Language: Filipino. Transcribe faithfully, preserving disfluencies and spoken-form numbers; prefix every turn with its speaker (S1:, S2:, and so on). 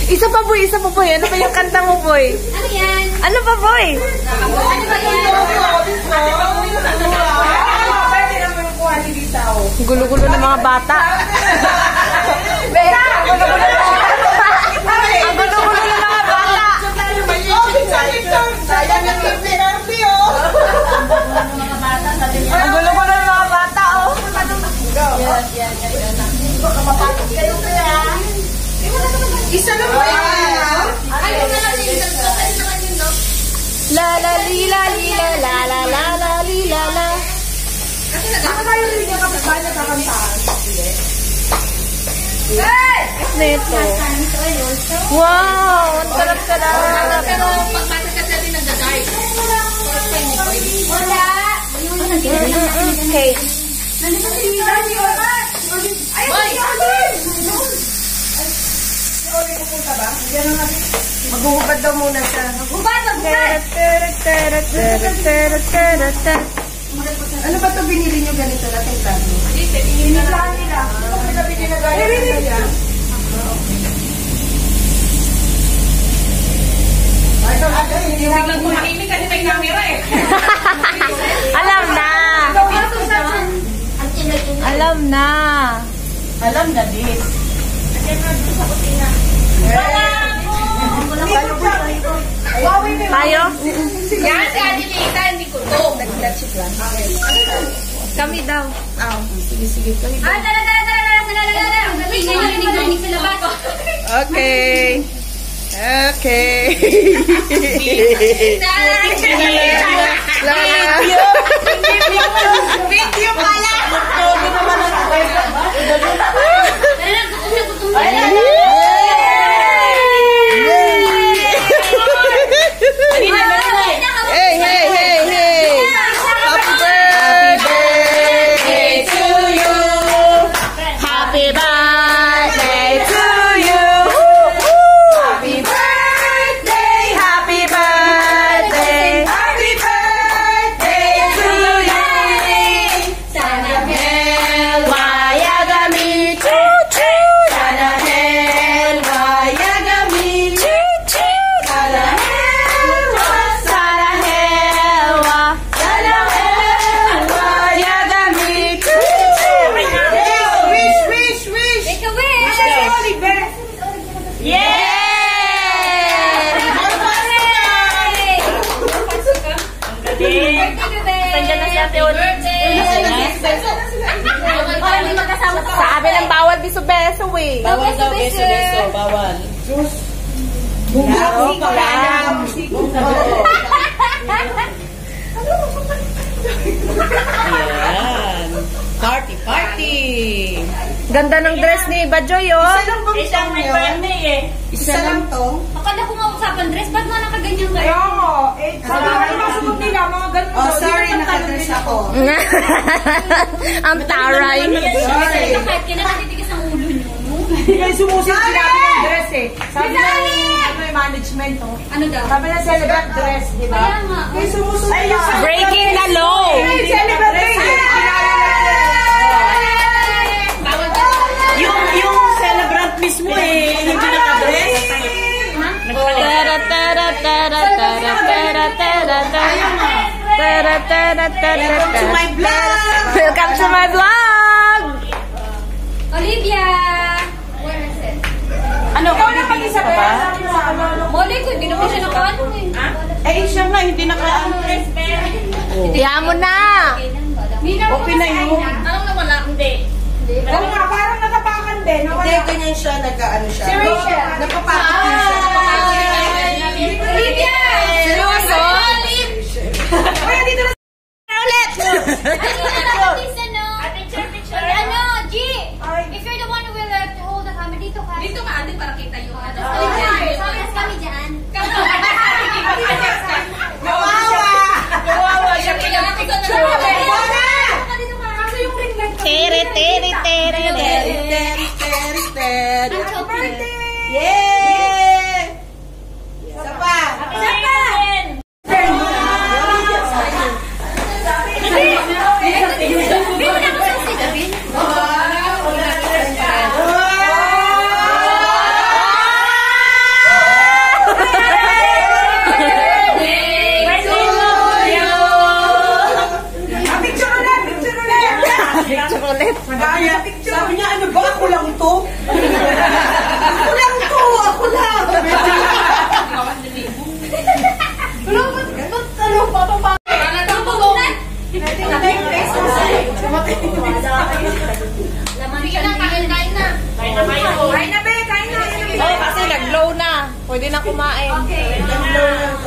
S1: Isa pa, boy. Isa pa, boy. Ano ba yung kanta mo, boy?
S2: Ano yan?
S1: Ano pa, boy?
S2: Ano ba yan?
S1: Gulo-gulo ng mga bata. Beka! Gulo-gulo ng mga bata. Ang gulo-gulo ng mga bata.
S3: Sayang ang therapy, oh.
S1: Ang gulo-gulo ng mga bata, oh.
S3: Yan, yan, yan. Baka mapapag kayo kaya. Isa na ba yan?
S2: Ayaw na lang yung nagkakain naman yun, no?
S1: La la li la li la la la la la li la la.
S3: Ako tayo rin niya kapag ba nagkakantaan?
S1: Neto. Wow! Ang sarap-sarap.
S2: Pero pagpasok ka natin nagdadrive. Wala!
S1: Okay.
S2: Nandito si Lila, si Ola! Boy!
S3: Oli pupunta ba? Maghuhubad daw muna siya.
S2: Hubad! Hubad!
S3: Ano ba ito binili nyo ganito na tingnan? Biniplahan nila. Ito nila binilagay nila.
S2: Biglang kumahimik kasi may camera eh.
S1: Alam na. Alam na.
S3: Alam na din.
S2: Wala
S1: Tayo?
S2: yan, si Ate Lita, hindi ko to.
S3: Nag-check lang.
S1: Kami daw.
S3: Ah, sige, sige.
S2: Ah, tara, tara, tara, tara, tara, tara, tara. Ang galing na narinig na rinig sa labas.
S3: Okay. Okay. Video. Video pala. Hey, hey, hey, hey. Happy birthday to you. Happy birthday to you. Happy birthday, happy birthday. Happy birthday to you.
S2: Sana
S3: Wayagami, choo-choo. Sana hel, wayagami, choo-choo. Sana helwa, sana helwa. Sana hel, wayagami, choo-choo. Wish, wish, wish.
S2: Make a wish.
S1: Yeah! Nandiyan na si Ate Oli. Sa amin ang bawal biso-beso eh.
S2: Bawal daw, beso-beso.
S3: Bawal.
S1: Bunggo ka lang.
S3: Yan. Party, party.
S1: Ganda ng dress ni Bajoy, oh.
S3: Isang may birthday eh. Isa lang to?
S2: Akala ko mausapan dress, ba't mga nakaganyan kayo?
S3: Eh, sabi ko yung sunod nila, mga ganun. Oh, sorry, nakadress ako.
S1: Ang taray.
S3: Sorry.
S2: Kahit kailan natitigas ang ulo nyo.
S3: Hindi kayo sumusin sinabi ng dress eh. Sabi na ano yung management, oh.
S2: Ano daw?
S3: Sabi na celebrate dress, di ba?
S2: Kaya nga.
S3: Kayo sumusun na.
S1: Breaking the law.
S3: Hey, celebrate dress.
S2: Bawal ka.
S3: Yung, yung celebrant mismo eh, hindi nakadress.
S1: Tara tara tara tara tara tara tara tara tara tara.
S3: Welcome to my vlog.
S1: Welcome to my vlog.
S2: Olivia! Where is it?
S3: Ano, kami mag-isa pa ba?
S2: Mali ko, hindi naman siya nakaano eh.
S3: Eh, siya nga, hindi naka-ano.
S1: Tiyan mo na.
S3: Okay na yun.
S2: Anong nawala? Hindi.
S3: Oo nga, parang natapakan din. Hindi, ganyan siya, nag-ano siya.
S2: Si Rachel.
S3: Napapakot din siya.
S2: Olivia!
S1: Seryoso?
S3: Kaya dito na ulit!
S2: Ano, G? If you're the one who will uh, hold the camera, dito ka. Dito ka, ate, para kita yung ano. Tapos kami dyan.
S3: Kawawa! Kawawa! Siya
S2: pinapicture.
S3: Kaso yung ring light.
S1: Tere tere tere tere.
S3: Teri, teri, teri.
S2: Happy
S3: birthday! Yay! Isa pa!
S2: Isa pa! Bin mo na ako sa sila, Bin.
S1: ulit.
S3: Sabi niya, sabi niya, ano ba? Ako lang to? Ako lang to! Ako lang! Wala, ba't, ba't, ano, papapa?
S2: Talagang pulunan.
S3: Natin yung face mo sa'yo.
S2: Sige na, kain, kain na.
S3: Kain na, kain na. Kain na, be, kain na.
S1: Oh, kasi nag-glow na. Pwede na kumain.
S2: Okay.
S3: Nag-glow na.